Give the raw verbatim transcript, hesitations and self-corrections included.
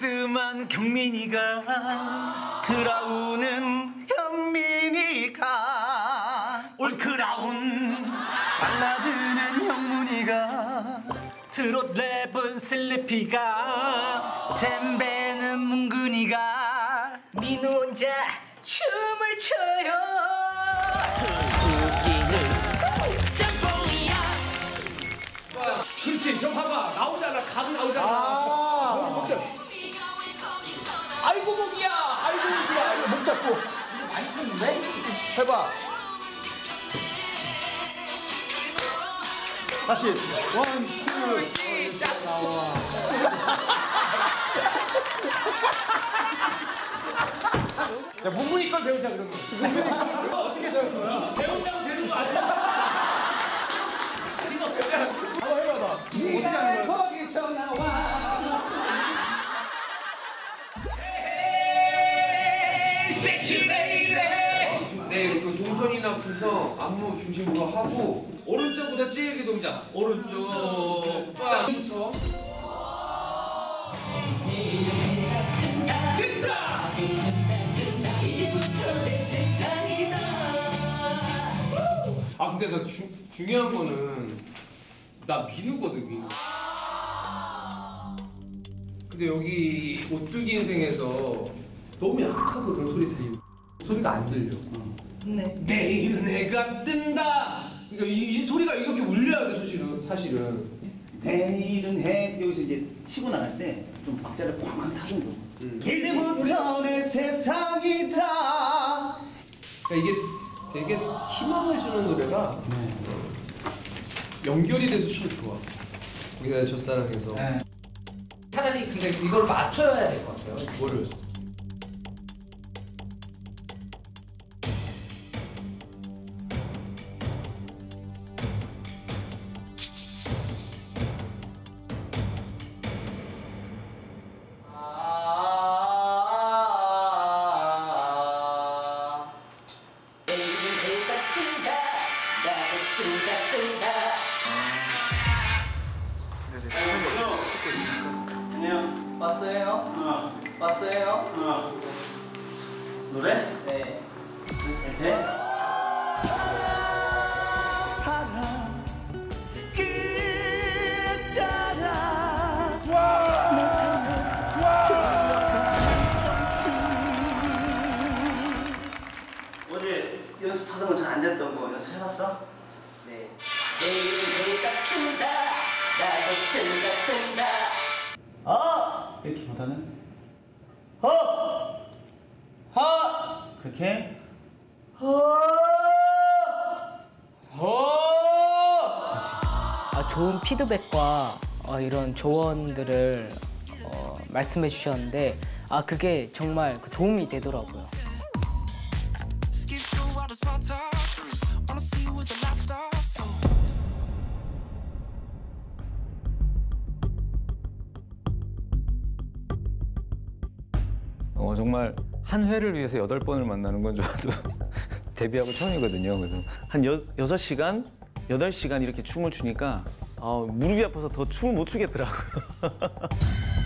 말끔한 경민이가 그라우는 현민이가 올크라운 발라드는 형문이가 트롯 랩은 슬리피가 잼배는 문근이가 민호 혼자 춤을 춰요. 그렇지, 저 봐봐. 나오잖아, 각 나오잖아. 아 아이고, 목이야. 아이고, 목이야. 이거 목 잡고. 많이 쳤는데? 해봐. 다시. 원, 투, 시작. 나와. 야, 문문이 걸 배우자, 그러면. 문문이 걸. 어떻게 칠 거야? 배운다고 되는 거 아니야? 한번 해봐, 나. 어떻게 하는 거야? 거기서 나와. 네, 그 동선이나 구성, 안무 중심으로 하고 오른쪽부터 찌르기 동작. 오른쪽 빵부터. 뜬다. 아 근데 나 주, 중요한 거는 나 민우거든, 민우. 근데 여기 오뚜기 인생에서 너무 약하거든, 소리 들리고. 소리가 안 들려. 네. 내일은 해가 뜬다. 그러니까 이, 이 소리가 이렇게 울려야 돼, 사실은. 사실은. 내일은 해. 여기서 이제 치고 나갈 때 좀 박자를 꽉꽉 타는 거. 음. 이제부터 내 세상이다. 그러니까 이게 되게 희망을 주는 노래가 네. 연결이 돼서 참 좋아. 우리가 첫사랑해서. 네. 차라리 근데 이걸 맞춰야 될 것 같아요. 뭐를? 왔어요? 어. 왔어요? 어. 노래? 네. 네. 어제 연습하던 거 잘 안 됐던 거 연습해봤어? 네. 내일은 해가 뜬다. 나도 뜬다 뜬다. 어! 이렇게보다는 허! 허! 그렇게 허! 허! 아, 좋은 피드백과 어, 이런 조언들을 어, 말씀해 주셨는데 아 그게 정말 그 도움이 되더라고요. 어, 정말 한 회를 위해서 여덟 번을 만나는 건 저도 데뷔하고 처음이거든요. 그래서 한 여, 여섯 시간, 여덟 시간 이렇게 춤을 추니까 아, 무릎이 아파서 더 춤을 못 추겠더라고요.